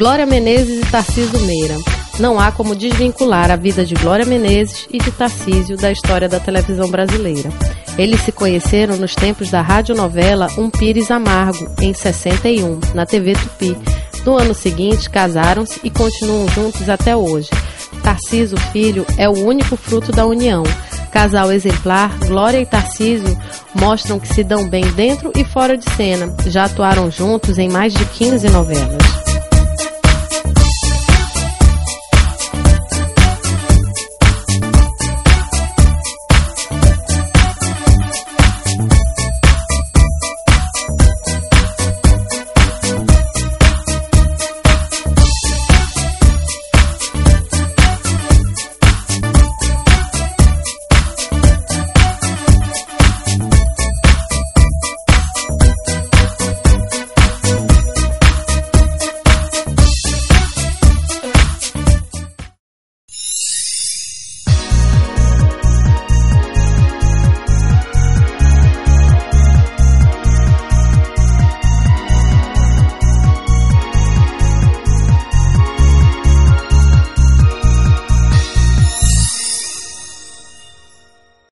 Glória Menezes e Tarcísio Meira. Não há como desvincular a vida de Glória Menezes e de Tarcísio da história da televisão brasileira. Eles se conheceram nos tempos da radionovela Um Pires Amargo, em 61, na TV Tupi. No ano seguinte, casaram-se e continuam juntos até hoje. Tarcísio Filho é o único fruto da união. Casal exemplar, Glória e Tarcísio mostram que se dão bem dentro e fora de cena. Já atuaram juntos em mais de 15 novelas.